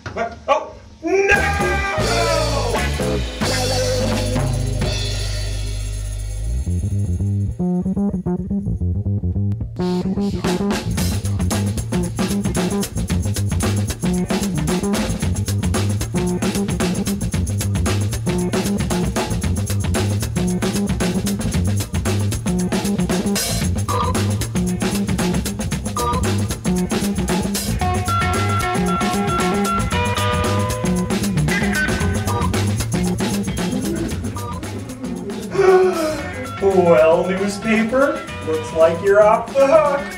What? Oh, no! Well, newspaper, looks like you're off the hook.